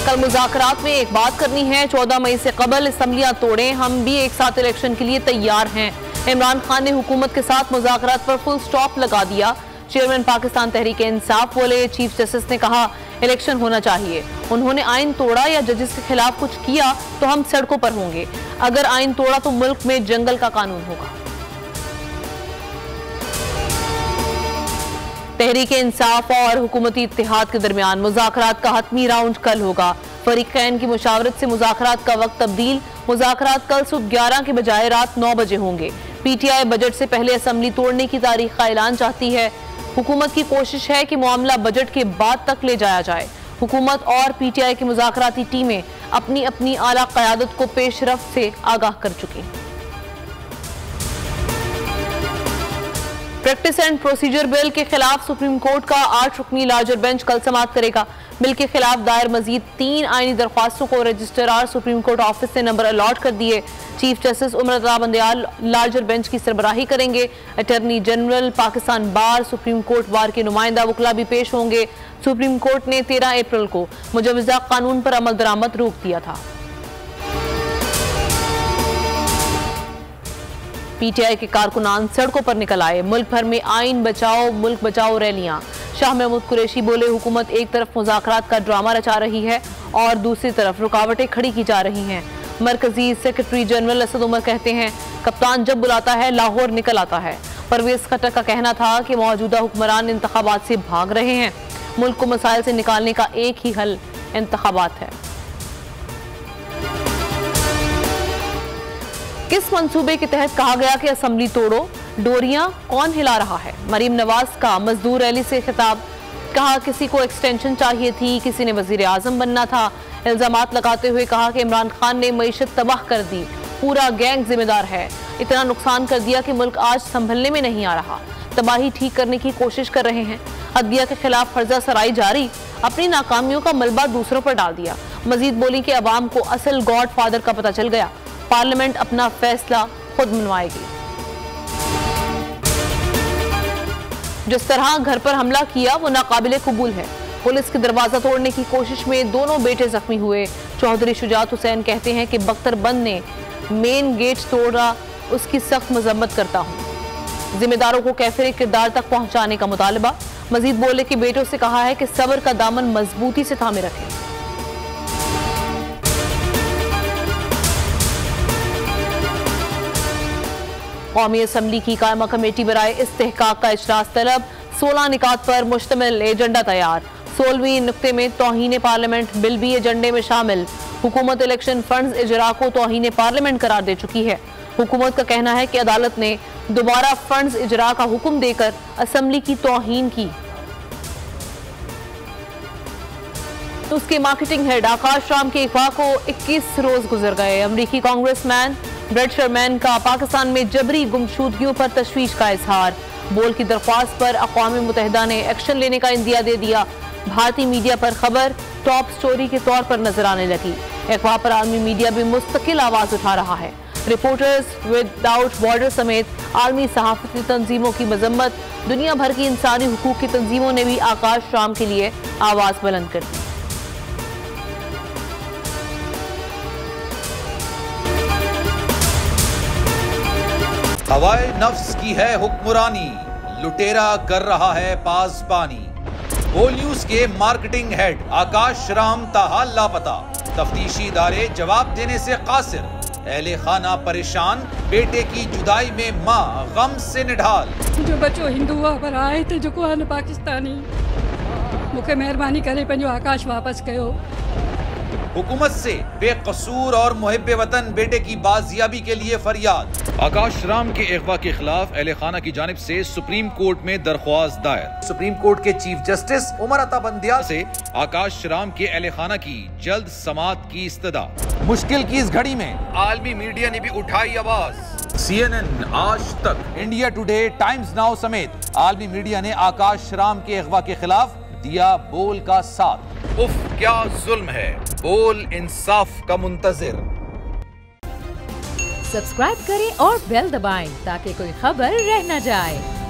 कल मुज़ाकरात में एक बात करनी है, 14 मई से कबल असम्बलियां तोड़ें, हम भी एक साथ इलेक्शन के लिए तैयार हैं। इमरान खान ने हुकूमत के साथ मुज़ाकरात पर फुल स्टॉप लगा दिया। चेयरमैन पाकिस्तान तहरीक इंसाफ बोले, चीफ जस्टिस ने कहा इलेक्शन होना चाहिए। उन्होंने आइन तोड़ा या जजेस के खिलाफ कुछ किया तो हम सड़कों पर होंगे। अगर आइन तोड़ा तो मुल्क में जंगल का कानून होगा। तहरीक इंसाफ और हुकूमती इत्तेहाद के दरमियान मुज़ाकरात का हतमी राउंड कल होगा। फरीकैन की मुशावरत से मुज़ाकरात का वक्त तब्दील। मुज़ाकरात कल सुबह 11 के बजाय रात 9 बजे होंगे। पीटीआई बजट से पहले असम्बली तोड़ने की तारीख का ऐलान चाहती है। हुकूमत की कोशिश है कि मामला बजट के बाद तक ले जाया जाए। हुकूमत और पीटीआई की मुज़ाकराती टीमें अपनी अपनी आला क़यादत को पेशरफ्त से आगाह कर चुकी। प्रैक्टिस एंड प्रोसीजर बिल के खिलाफ सुप्रीम कोर्ट का 8 रुकनी लार्जर बेंच कल समाअत करेगा। बिल के खिलाफ दायर मजीद 3 आईनी दरख्वास्तों को रजिस्ट्रार सुप्रीम कोर्ट ऑफिस ने नंबर अलॉट कर दिए। Chief justice Umar Ata Bandial larger bench की सरबराही करेंगे। Attorney general, Pakistan bar, supreme court bar के नुमाइंदा वकला भी पेश होंगे। सुप्रीम कोर्ट ने 13 अप्रैल को मुजवजा कानून पर अमल दरामद रोक दिया था। पीटीआई के कारकुनान सड़कों पर निकल आए। मुल्क भर में आइन बचाओ मुल्क बचाओ रैलियां। शाह महमूद कुरैशी बोले, हुकूमत एक तरफ मुज़ाकरात का ड्रामा रचा रही है और दूसरी तरफ रुकावटें खड़ी की जा रही हैं। मरकजी सेक्रेटरी जनरल असद उमर कहते हैं, कप्तान जब बुलाता है लाहौर निकल आता है। परवेज खट्टर का कहना था कि मौजूदा हुक्मरान इंतखाबात से भाग रहे हैं। मुल्क को मसाइल से निकालने का एक ही हल इंतखाबात है। किस मंसूबे के तहत कहा गया कि असम्बली तोड़ो? डोरियां कौन हिला रहा है? मरीम नवाज का मजदूर रैली से खिताब। कहा किसी को एक्सटेंशन चाहिए थी, किसी ने वजीर आजम बनना था। इल्जामात लगाते हुए कहा कि इमरान खान ने मईशत तबाह कर दी, पूरा गैंग जिम्मेदार है। इतना नुकसान कर दिया कि मुल्क आज संभलने में नहीं आ रहा। तबाही ठीक करने की कोशिश कर रहे हैं। अदलिया के खिलाफ फर्जा सराई जारी। अपनी नाकामियों का मलबा दूसरों पर डाल दिया। मजीद बोली कि अवाम को असल गॉड फादर का पता चल गया। पार्लियामेंट अपना फैसला खुद मनवाएगी। जिस तरह घर पर हमला किया वो नाकाबिले कबूल है। पुलिस के दरवाजा तोड़ने की कोशिश में दोनों बेटे जख्मी हुए। चौधरी शुजात हुसैन कहते हैं कि बख्तरबंद ने मेन गेट तोड़ा, उसकी सख्त मजम्मत करता हूँ। जिम्मेदारों को कैफिर किरदार तक पहुंचाने का मुतालबा। मजीद बोले कि बेटों से कहा है कि सब्र का दामन मजबूती से थामे रखें। कौमी असम्बली की कायमा कमेटी बराए इस्तेहकाक का इजलास तलब। 16 निकात पर मुश्तमिल एजेंडा तैयार। 16वीं नुक्ते में तौहीन पार्लियामेंट बिल भी एजेंडे में शामिल। हुकूमत इलेक्शन फंड्स इजरा को तौहीन पार्लियामेंट करार दे चुकी है। हुकूमत का कहना है कि अदालत ने दोबारा फंड्स इजरा का हुक्म देकर असम्बली की तौहीन की। तो उसके मार्केटिंग हेड आकाश राम के अगवा को 21 रोज गुजर गए। अमरीकी कांग्रेसमैन ब्रेड शरमैन का पाकिस्तान में जबरी गुमशुदगियों पर तशवीश का इजहार। बोल की दरख्वास्त पर अक़वाम मुत्तहिदा ने एक्शन लेने का इंदिया दे दिया। भारतीय मीडिया पर खबर टॉप स्टोरी के तौर पर नजर आने लगी। अगवा पर आलमी मीडिया भी मुस्तकिल आवाज उठा रहा है। रिपोर्टर्स विदाउट बॉर्डर समेत आलमी सहाफती तंजीमों की मजम्मत। दुनिया भर की इंसानी हुकूक की तंजीमों ने भी आकाश राम के लिए आवाज बुलंद कर दी। हवाए नफ्स की है हुक्मरानी, लुटेरा कर रहा है पासबानी। बोल न्यूज के मार्केटिंग हेड आकाश राम ताहाल लापता। तफ्तीशी इदारे जवाब देने से कासिर। अहले खाना परेशान, बेटे की जुदाई में माँ गम से निढाल। जो बच्चो हिंदू पर आए थे जो को आन पाकिस्तानी, मुझे मेहरबानी करे पंजो आकाश वापस कयो। हुकूमत से बेकसूर और मुहिब्बे वतन बेटे की बाजियाबी के लिए फरियाद। आकाश राम के अगवा के खिलाफ अहले खाना की जानिब से सुप्रीम कोर्ट में दरख्वास्त दायर। सुप्रीम कोर्ट के चीफ जस्टिस उमर अता बंदयाल से आकाश राम के अहले खाना की जल्द समाअत की इस्तदा। मुश्किल की इस घड़ी में आलमी मीडिया ने भी उठाई आवाज। CNN, आज तक, इंडिया टुडे, टाइम्स नाउ समेत आलमी मीडिया ने आकाश राम के अगवा के खिलाफ दिया बोल का साथ। उफ क्या जुल्म है, बोल इंसाफ का मुंतजिर। सब्सक्राइब करें और बेल दबाएं ताकि कोई खबर रह न जाए।